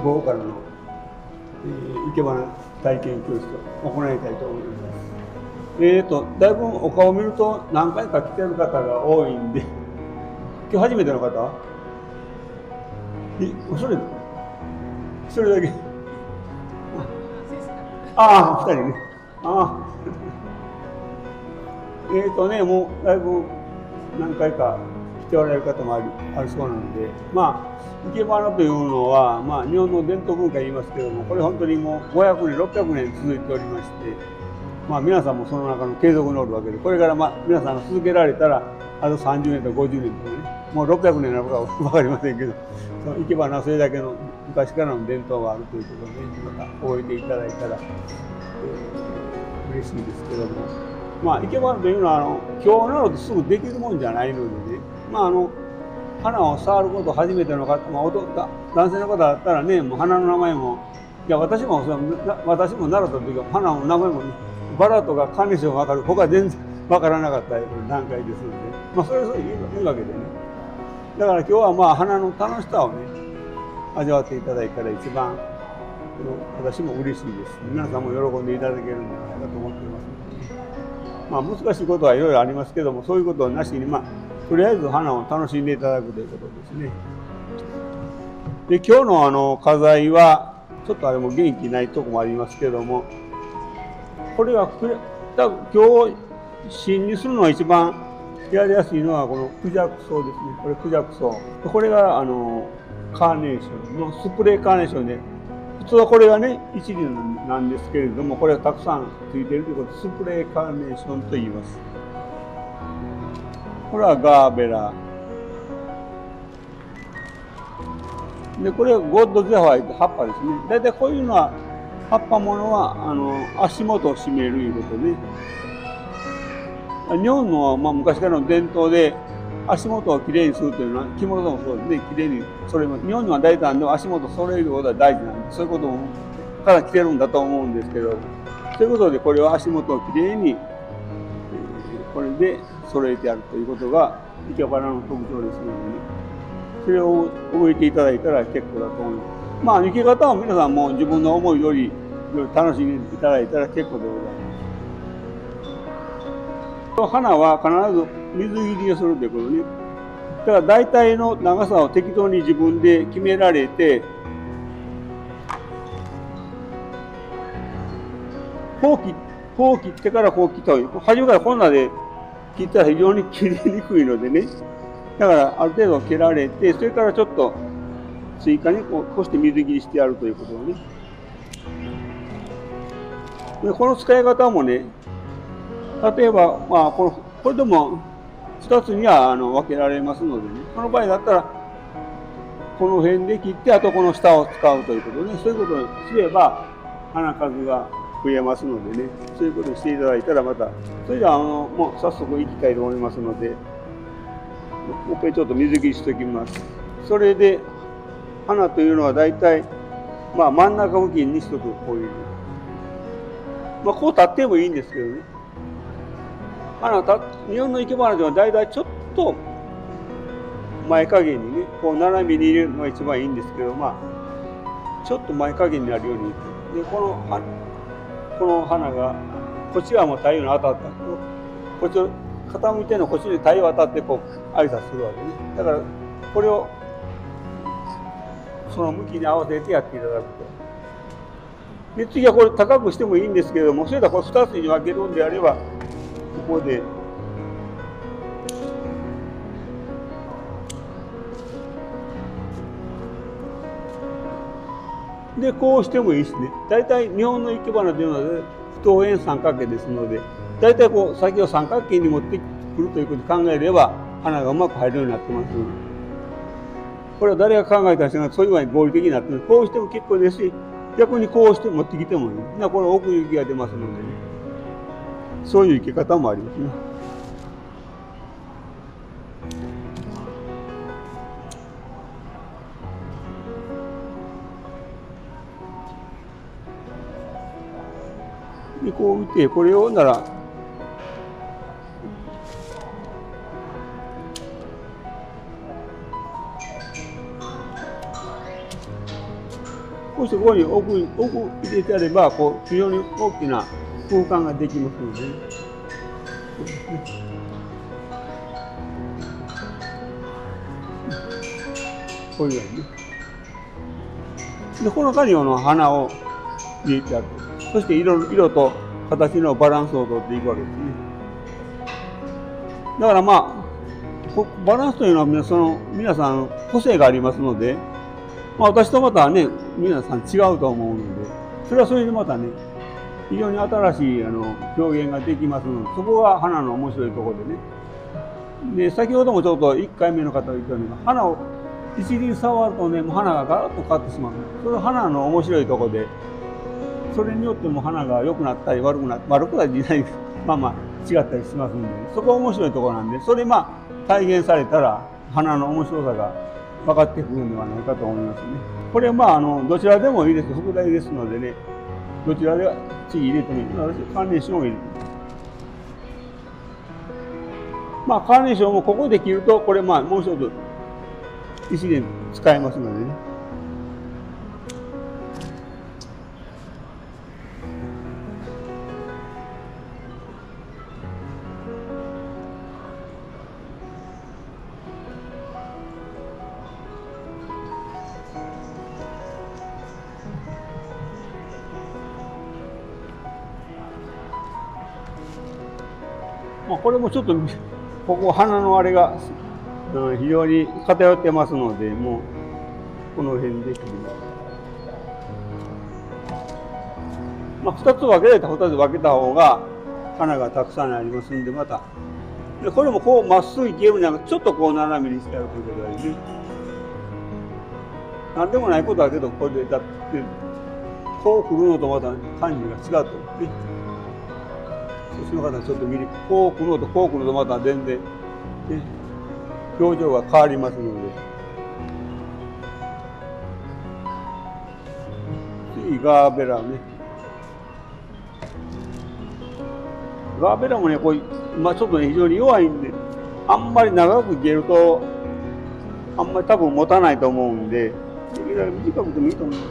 午後からの、生け花体験教室を行いたいと思います。だいぶお顔を見ると何回か来てる方が多いんで、今日初めての方？それだけ。ああ、2人ね。ああ。もうだいぶ何回か来ておられる方もあるそうなので、生け花というのは、日本の伝統文化言いますけども、これ本当にもう500年、600年続いておりまして、皆さんもその中の継続におるわけで、これから皆さんが続けられたら、あと30年とか50年とかね、もう600年なのか分かりませんけど、その生け花はそれだけの昔からの伝統があるということで、また覚えていただいたら、嬉しいですけども、生け花というのは今日なのですぐできるもんじゃないのでね、花を触ること初めての方、男性の方だったらね、もう花の名前も、いや私も習った時は花の名前も、ね、バラとかカーネーションが分かる、他は全然分からなかった段階ですので、それはそういうわけでね。だから今日は花の楽しさをね、味わっていただいたら一番、私も嬉しいです。皆さんも喜んでいただけるんじゃないかと思っていますので、難しいことはいろいろありますけども、そういうことをなしに、とりあえず花を楽しんでいただくということですね。で、今日の花材は、ちょっとあれも元気ないとこもありますけども、これは多分今日芯にするのが一番やりやすいのはこのクジャクソウですね。これクジャクソウ。これがカーネーションのスプレーカーネーションで、普通はこれがね一輪なんですけれども、これがたくさんついているということでスプレーカーネーションと言います。これはガーベラで、これはゴッドゼファイと葉っぱですね。大体こういうのは葉っぱものは足元を締めるということで、日本の昔からの伝統で足元をきれいにするというのは着物でもそうですね、きれいに揃えます。日本には大体足元を揃えることが大事なんで、そういうことから着てるんだと思うんですけど、ということでこれは足元をきれいにこれで揃えてやるということが生け花の特徴ですのでね。それを覚えていただいたら結構だと思います。生け方は皆さんも自分の思いより楽しんでいただいたら結構でございます。花は必ず水切りをするということね。だから大体の長さを適当に自分で決められて、こう切ってからこう切った方がいい。初めからこんなで切ったら非常に切りにくいのでね。だからある程度切られて、それからちょっと追加にこうして水切りしてやるということをね。でこの使い方もね、例えばこれでも2つには分けられますのでね。この場合だったらこの辺で切って、あとこの下を使うということでね。そういうことをすれば花数が増えますのでね。そういうことをしていただいたらまた、それではもう早速行きたいと思いますので。もう一回ちょっと水切りしておきます。それで花というのはだいたい真ん中付近に一つこういう、こう立ってもいいんですけどね。日本の生け花ではだいたいちょっと前かげんにね、こう斜めに入れるのが一番いいんですけど、ちょっと前かげんになるように。でこの花がこっちはもう太陽に当たった。こっち傾いてのこっちに太陽当たってこう挨拶するわけね。だからこれをその向きに合わせてやっていただくと。で次はこれ高くしてもいいんですけれども、それではこれ2つに分けるんであれば、ここでこうしてもいいしね。大体日本の生け花というのは不等円三角形ですので、大体こう先を三角形に持ってくるということを考えれば花がうまく入るようになってます。これは誰が考えた人がそういう具合に合理的になってる。こうしても結構ですし、逆にこうして持ってきてもいい。これ奥行きが出ますのでね。そういう生け方もありますね。でこう見て、これをなら少しここに奥入れてやれば、こう非常に大きな空間ができますので、ね。こういうようにね。で、この中に花を入れてある。そして色と形のバランスをとっていくわけですね。だからまあ、バランスというのは皆さん個性がありますので、まあ、私とまたね、皆さん違うと思うので、それはそれでまたね、非常に新しい表現ができますので、そこが花の面白いところでね。で、先ほどもちょっと1回目の方が言ったように、花を一輪触るとね、もう花がガラッと変わってしまう。それは花の面白いところで、それによっても花が良くなったり悪くなったりしない、まあまあ違ったりしますんで、そこが面白いところなんで、それまあ体現されたら花の面白さが分かってくるんではないかと思いますね。これはまあどちらでもいいです。副題ですのでね、どちらで次入れてもいい。私カーネーションを入れて。まあカーネーションもここで切ると、これまあもう一つ石で使えますのでね。まあこれもちょっとここ鼻のあれが非常に偏ってますので、もうこの辺で切ります。まあ2つ分けられたら2つ分けた方が花がたくさんありますんで、またでこれもこうまっすぐいけるんじゃなくて、ちょっとこう斜めにしてやるということでね。なんでもないことだけど、これでだってこうくるのとまた感じが違うと思うね。その方ちょっと見る、こうくるのとこうくるのとまた全然、ね、表情が変わりますので。次ガーベラね。ガーベラもね、こうまあちょっとね非常に弱いんで、あんまり長く切るとあんまり多分持たないと思うんで、できるだけ短くてもいいと思います。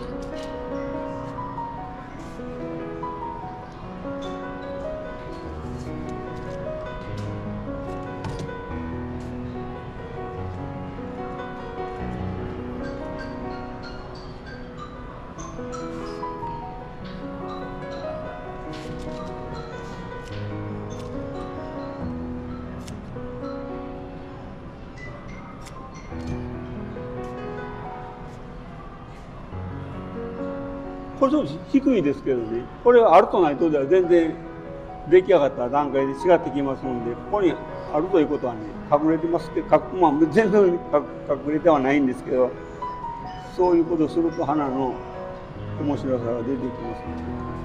これちょっと低いですけどね、これはあるとないとでは全然出来上がった段階で違ってきますので、ここにあるということはね、隠れてますけど、まあ、全然隠れてはないんですけど、そういうことをすると花の面白さが出てきますね。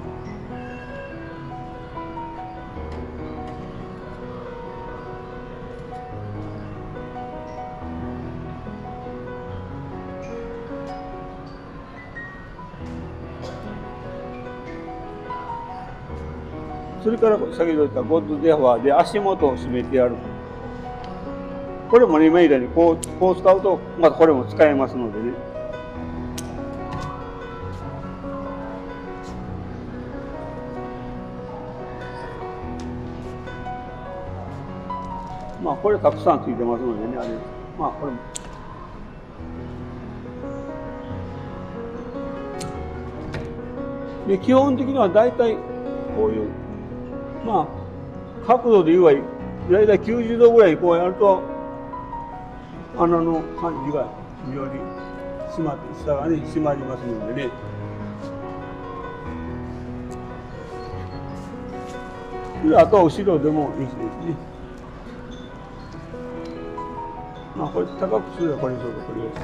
それから先ほど言ったゴッドデファーで足元を締めてやる。これもね、今言ったようにこう使うとまたこれも使えますのでね。まあこれたくさんついてますのでね、あれ。まあこれも。で基本的には大体こういう。まあ角度で言うわ大体90度ぐらいこうやると穴の感じが非常に締まって下がね締まりますのでね。であとは後ろでもいいですね。まあこれ高くすればこれにしようかこれを。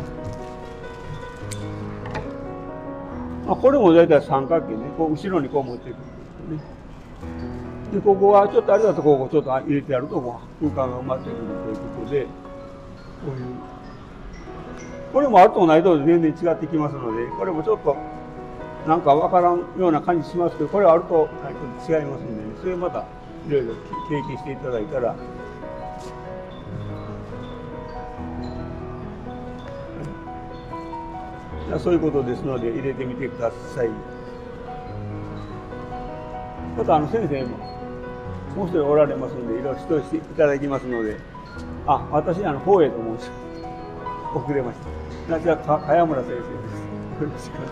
まあこれも大体三角形ね、こう後ろにこう持っていくんですね。でここはちょっとあれだとここちょっと入れてやると空間が埋まってくるということで、こういうこれもあるとないと全然違ってきますので、これもちょっとなんか分からんような感じしますけど、これあるとないと違いますんで、ね、それまたいろいろ経験していただいたら。 そういうことですので入れてみてください。また先生ももう一人おられますのでいろいろ指導していただきますので、私宝永と申します。遅れました。じゃあ茅村先生です。よろしく。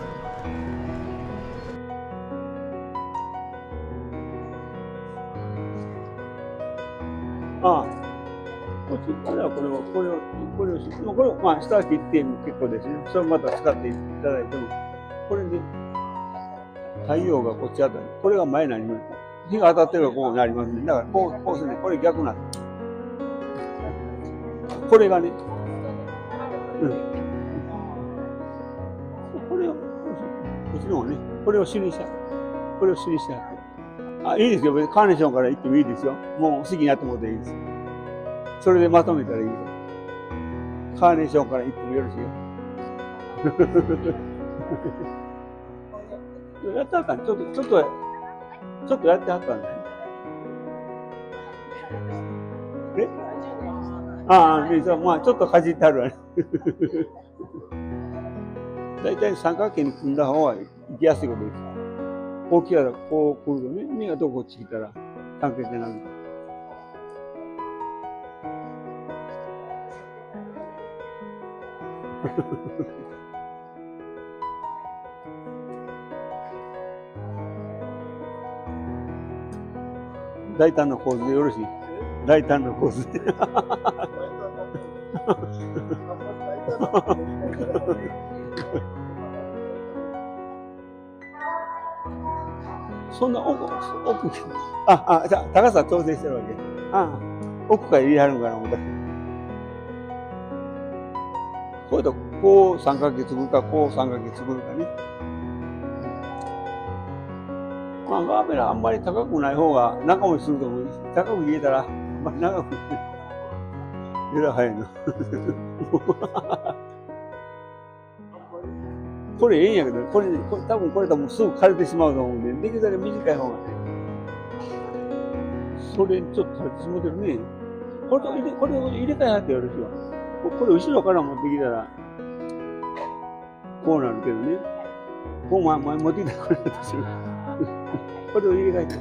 こっちからこれを下切っても結構ですね。それをまた使っていただいても、これで太陽がこっちあたり、これが前になります。日が当たってるからこうなりますね。だからこうするね。これ逆なんです。これがね、これをこっちの方ね、これを印にした。これを印にしてあって。いいですよ。別にカーネーションからいってもいいですよ。もう好きにやってもらっていいです。それでまとめたらいいです。カーネーションからいってもよろしいよ。やってはったんちょっとやってはったんだよね。ちょっとかじってあるわね。大体三角形に組んだ方が行きやすいことです。こう来たら、こう来るとね、目がどこっち来たら三角形になる。大胆な構図でよろしい。大胆な構図で。そんな奥、じゃあ高さ調整してるわけ。奥から入れはるんかな思った。こういうとこう三角形作るか、こう三角形作るかね。ガーベラあんまり高くない方が長持ちすると思う。高く入れたらあんまり長くえらい早いな。これええんやけど、これ多分これともすぐ枯れてしまうと思うんで、できるだけ短い方がね。それちょっと枯れてしまうてるね。これを入れ替えはってよろしいわ。これ後ろから持ってきたらこうなるけどね。こう前持ってきたらこれだとする。これを入れ替えて。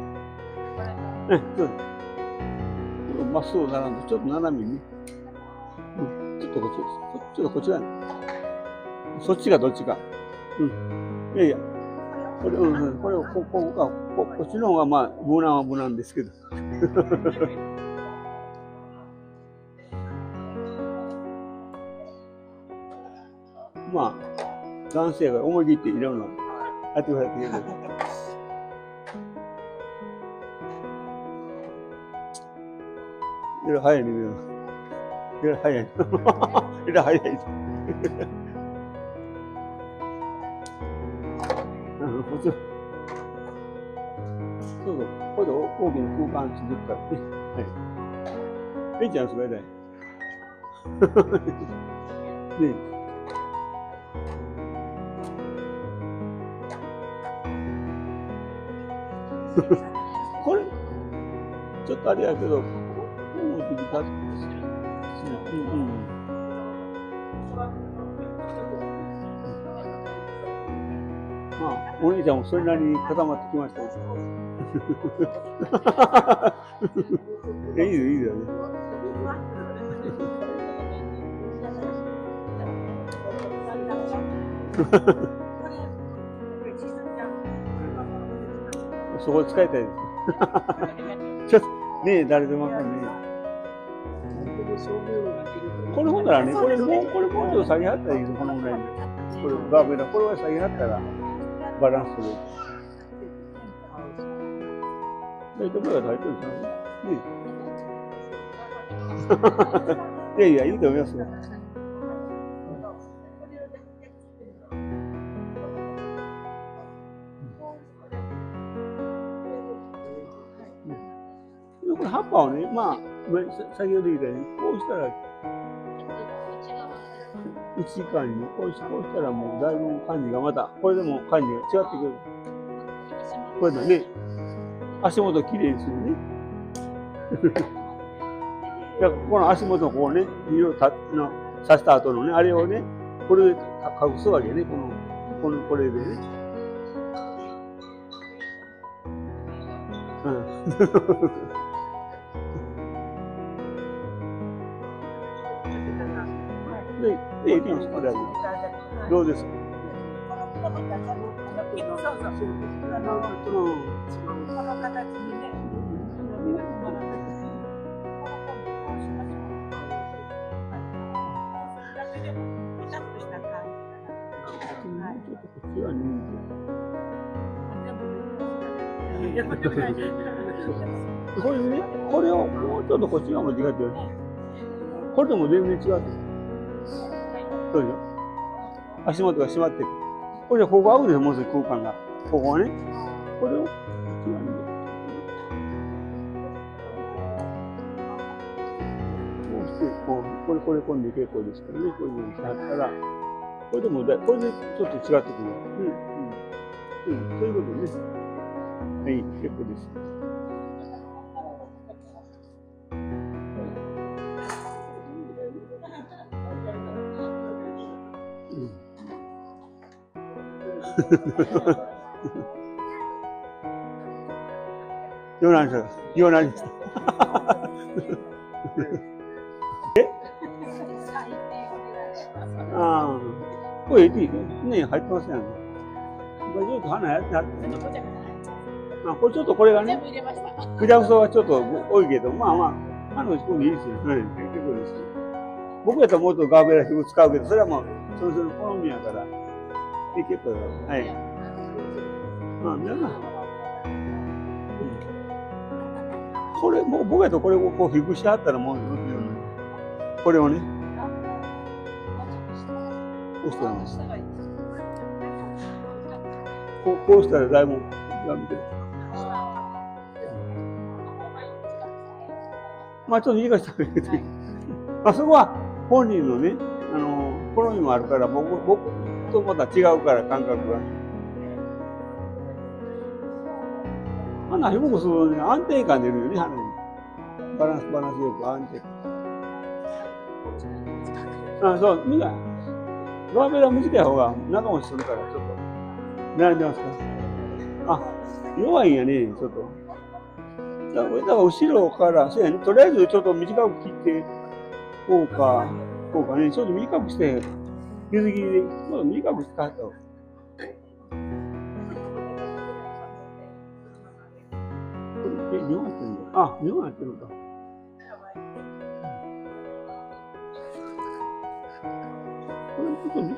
そうです。まっすぐ並んで、ちょっと斜めにね。ちょっとこっちです。ちょっとこっち側に。そっちがどっちか。いやいや。これをこっちの方が無難は無難ですけど。男性が思い切っていろんなやってくれている。いろいろ早いね。いろいろ早い。いろいろ早い。そう、これで大きな空間作ったらね。レイちゃんそれだよ。ね。これちょっとあれやけど、お兄ちゃんもそれなりに固まってきましたよ。いいよね。そこ使いたいです。ちょっとね、誰でもわかんない。これほんならね、これもうちょっと下げはったらいいです、このぐらいで。これガーベラ、これは下げはったらバランス取れる。大体前が大丈夫ですね。いやいや、いいと思いますよ。これ葉っぱをね、先ほど言ったように、こうしたら、内側にね、こうしたらもうだいぶ感じがまた、これでも感じが違ってくる。これだね、足元きれいにするね。この足元をこうね、色を刺した後のね、あれをね、 これで隠すわけね、これでね。うん。で、いきますか、大丈夫。どうですか。これね、これをもうちょっとこっち側も違ってる。これでも全然違ってる。そうでしょ。足元が閉まってる。これでここ合うでしょ、もうすぐ空間が。ここはね。これをこっち側に。こうして、これ込んで結構ですからね。こういうふうにしはったら、これでもこれでちょっと違ってくる。そういうことです。はい、結構です。ようなんですよ。ようなんです。え？ああ、これいいね、入ってますやん。これちょっと花やってはって。これちょっとこれがね、クジャクソはちょっと多いけど、まあまあ、花の仕込んでいいですよ。はい、結構です。僕やったらもっとガーベラ使うけど、それはもう、それぞれ好みやから。結構だ。はい。まあ、皆さん。これ、もう僕やとこれをこう、ひくしはったらもう、これをね、こうしたらね、こうしたらだいぶ、見てる。まあ、ちょっと言い方したらいいけど、そこは本人のね、好みもあるから、僕とまた違うから感覚が。花ひもくするとね、安定感出るよね、花に。バランスよく安定感。そう、ガーベラ短い方が長持ちするから、ちょっと。悩んでますか。弱いんやね、ちょっと。だから後ろから、そうやね、とりあえずちょっと短く切って、こうかね、ちょっと短くして、水切りで、ちょっと短くして買った方が。2本入ってるんだ。2本入ってるんだ。これちょっと短い。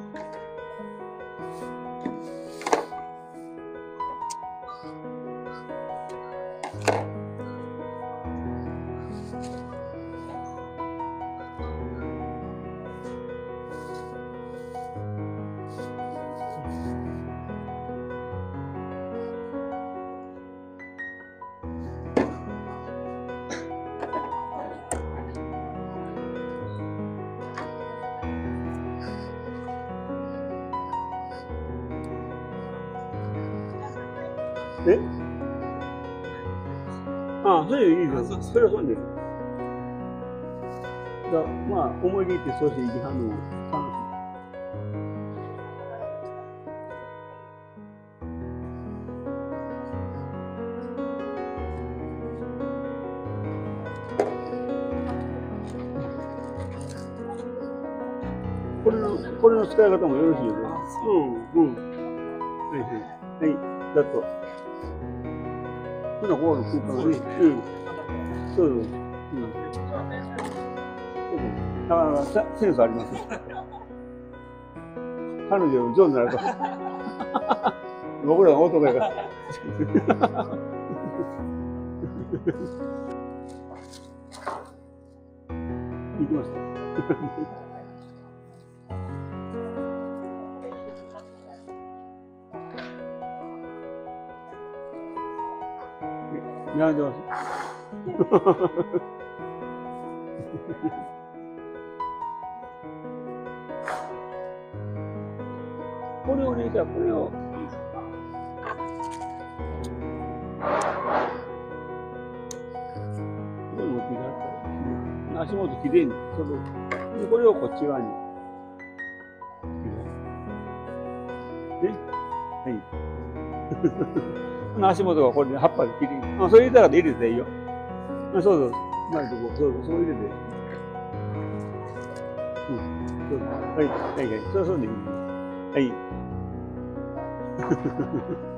それいいです。それはそうです。まあ、思い切ってそうしていきはんのも楽しい。これの使い方もよろしいよね。はい。だと。この方の空間がね。そう。なかなかセンスありますね。彼女上手になると。僕らの男やから。行きました。やめてます。これをね、じゃあこれを。これ持っていただいたら、足元きれいに、これをこっち側に。 はい。足元がこれで葉っぱで切り、それ入れたら入れていいよ。そうそう。うまいとこ、そう入れて。そうはい、はい、はい。そうでいい。はい。